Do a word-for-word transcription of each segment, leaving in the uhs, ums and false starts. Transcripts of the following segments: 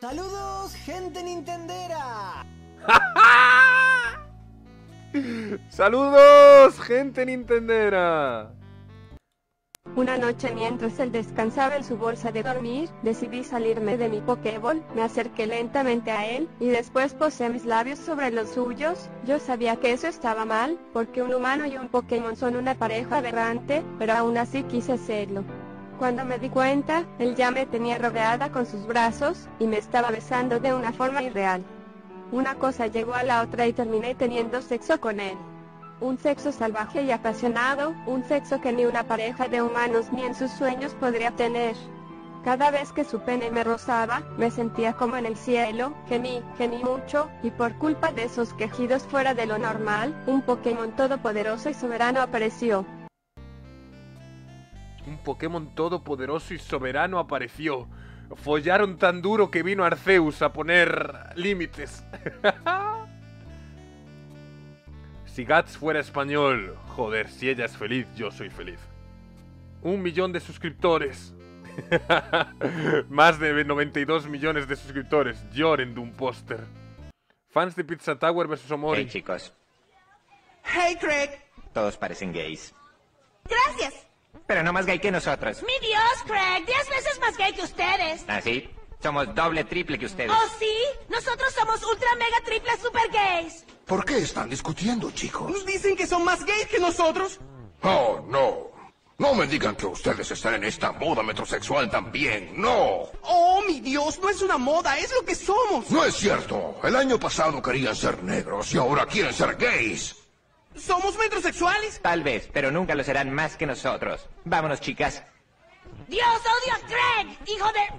Saludos, gente nintendera. Saludos, gente nintendera. Una noche mientras él descansaba en su bolsa de dormir, decidí salirme de mi Pokéball, me acerqué lentamente a él, y después posé mis labios sobre los suyos. Yo sabía que eso estaba mal, porque un humano y un Pokémon son una pareja aberrante, pero aún así quise hacerlo. Cuando me di cuenta, él ya me tenía rodeada con sus brazos, y me estaba besando de una forma irreal. Una cosa llegó a la otra y terminé teniendo sexo con él. Un sexo salvaje y apasionado, un sexo que ni una pareja de humanos ni en sus sueños podría tener. Cada vez que su pene me rozaba, me sentía como en el cielo, gemí, gemí mucho, y por culpa de esos quejidos fuera de lo normal, un Pokémon todopoderoso y soberano apareció. Un Pokémon todopoderoso y soberano apareció. Follaron tan duro que vino Arceus a poner límites. Si Guts fuera español, joder, si ella es feliz, yo soy feliz. Un millón de suscriptores. Más de noventa y dos millones de suscriptores. Lloren de un póster. Fans de Pizza Tower versus Omori. Hey, chicos. Hey, Craig. Todos parecen gays. Gracias. Pero no más gay que nosotros. Mi Dios, Craig, diez veces más gay que ustedes. ¿Ah, sí? Somos doble, triple que ustedes. ¿Oh, sí? Nosotros somos ultra, mega, triple, super gays. ¿Por qué están discutiendo, chicos? ¿Dicen que son más gays que nosotros? Oh, no. No me digan que ustedes están en esta moda metrosexual también. ¡No! Oh, mi Dios, no es una moda, es lo que somos. No es cierto. El año pasado querían ser negros y ahora quieren ser gays. ¿Somos metrosexuales? Tal vez, pero nunca lo serán más que nosotros. Vámonos, chicas. Dios, odio a Craig, hijo de...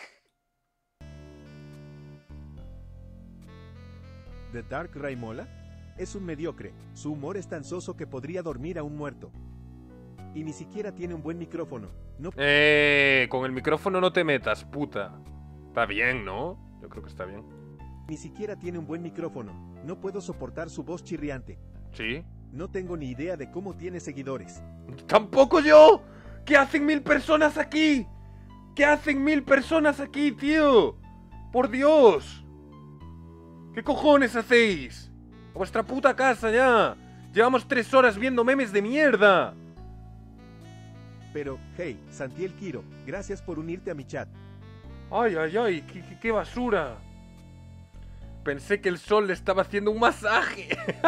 The Dark Raimola es un mediocre, su humor es tan soso que podría dormir a un muerto. Y ni siquiera tiene un buen micrófono. No... Eh, con el micrófono no te metas, puta. Está bien, ¿no? Yo creo que está bien. Ni siquiera tiene un buen micrófono. No puedo soportar su voz chirriante. ¿Sí? No tengo ni idea de cómo tiene seguidores. ¡Tampoco yo! ¿Qué hacen mil personas aquí? ¿Qué hacen mil personas aquí, tío? ¡Por Dios! ¿Qué cojones hacéis? ¡A vuestra puta casa ya! Llevamos tres horas viendo memes de mierda. Pero, hey, Santiel Quiro, gracias por unirte a mi chat. Ay, ay, ay, qué, qué, qué basura. Pensé que el sol le estaba haciendo un masaje.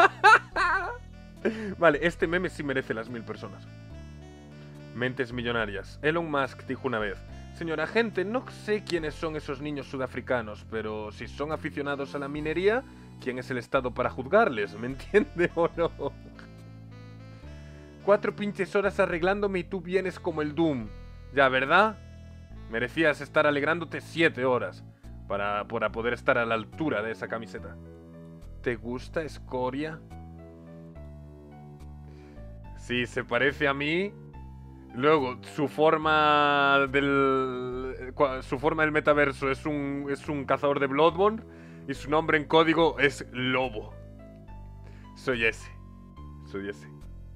Vale, este meme sí merece las mil personas. Mentes millonarias. Elon Musk dijo una vez: señora gente, no sé quiénes son esos niños sudafricanos, pero si son aficionados a la minería, ¿quién es el Estado para juzgarles? ¿Me entiende o no? Cuatro pinches horas arreglándome y tú vienes como el Doom. Ya, ¿verdad? Merecías estar alegrándote siete horas para, para poder estar a la altura de esa camiseta. ¿Te gusta, escoria? Sí, se parece a mí. Luego, su forma del... Su forma del metaverso es un, es un cazador de Bloodborne. Y su nombre en código es Lobo. Soy ese. Soy ese.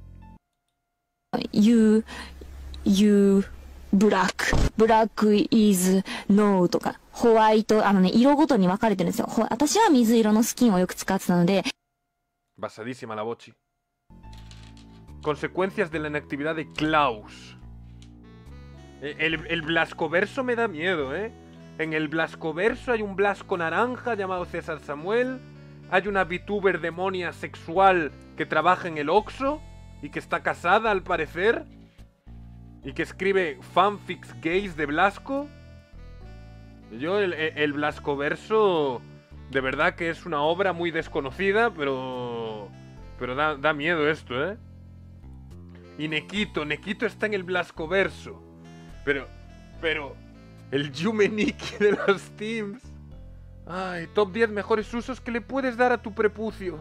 You... You... Black. Black is no とか、ホワイト、あのね、色ごとに分かれてるんですよ。ほ私は水色のスキンをよく使ってたので。 Basadísima la bochi. Consecuencias de la inactividad de Klaus. El, el Blascoverso me da miedo, ¿eh? En el Blascoverso hay un Blasco naranja llamado César Samuel. Hay una VTuber demonia sexual que trabaja en el Oxxo y que está casada al parecer. Y que escribe fanfics gays de Blasco. Yo el, el Blascoverso de verdad que es una obra muy desconocida, pero... Pero da, da miedo esto, ¿eh? Y Nequito, Nequito está en el Blascoverso. Pero, pero... El Yumeniki de los Teams. Ay, top diez mejores usos que le puedes dar a tu prepucio.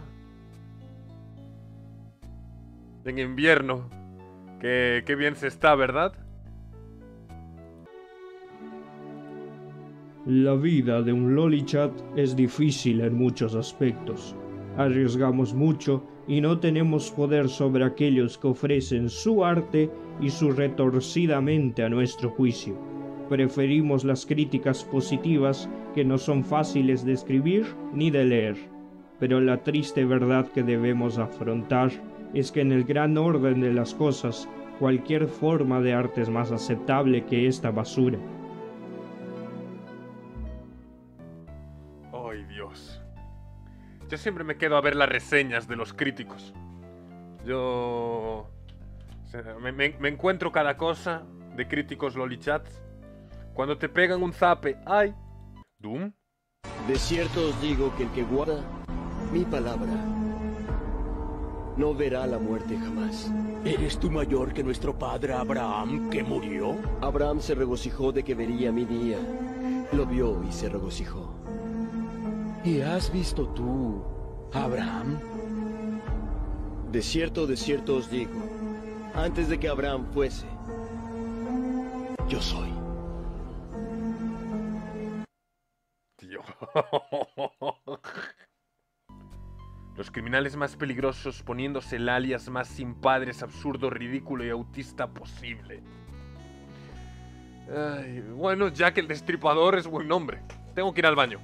En invierno. Qué, qué bien se está, ¿verdad? La vida de un lolichat es difícil en muchos aspectos. Arriesgamos mucho y no tenemos poder sobre aquellos que ofrecen su arte y su retorcida mente a nuestro juicio. Preferimos las críticas positivas, que no son fáciles de escribir ni de leer. Pero la triste verdad que debemos afrontar es que en el gran orden de las cosas, cualquier forma de arte es más aceptable que esta basura. ¡Ay, Dios! Yo siempre me quedo a ver las reseñas de los críticos. Yo... o sea, me, me, me encuentro cada cosa de críticos lolichats. Cuando te pegan un zape, ¡ay! ¿Doom? De cierto os digo que el que guarda mi palabra no verá la muerte jamás. ¿Eres tú mayor que nuestro padre Abraham, que murió? Abraham se regocijó de que vería mi día. Lo vio y se regocijó. ¿Y has visto tú, Abraham? De cierto, de cierto os digo, antes de que Abraham fuese, yo soy. Tío. Los criminales más peligrosos poniéndose el alias más sin padres, absurdo, ridículo y autista posible. Ay, bueno, Jack el Destripador es buen nombre. Tengo que ir al baño.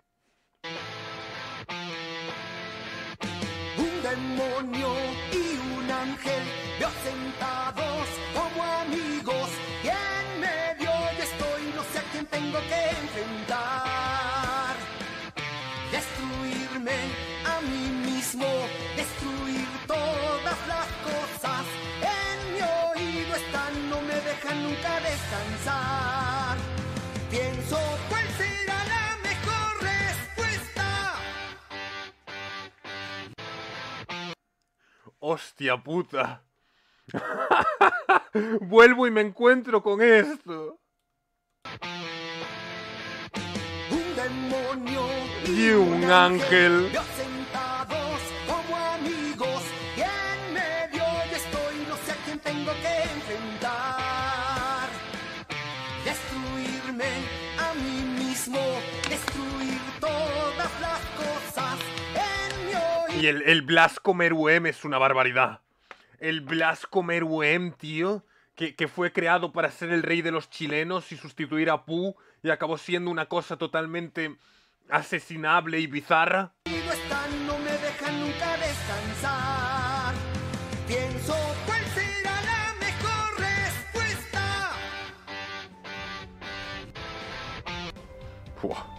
Un demonio y un ángel, yo sentados como amigos, y en medio yo estoy, no sé a quién tengo que enfrentar. Destruirme a mí mismo, destruir todas las cosas. En mi oído están, no me dejan nunca descansar. Pienso cuál será la mejor respuesta. ¡Hostia puta! Vuelvo y me encuentro con esto. Un demonio y un ángel. Yo sentados como amigos, y en medio yo estoy, no sé a quién tengo que enfrentar. Destruirme a mí mismo, destruir todas las cosas. En mi oído. Y el, el Blasco Meruem es una barbaridad. El Blasco Meruem, tío, que, que fue creado para ser el rey de los chilenos y sustituir a Pu, y acabó siendo una cosa totalmente asesinable y bizarra. Están, no me dejan nunca descansar. Pienso cuál será la mejor respuesta. Uah.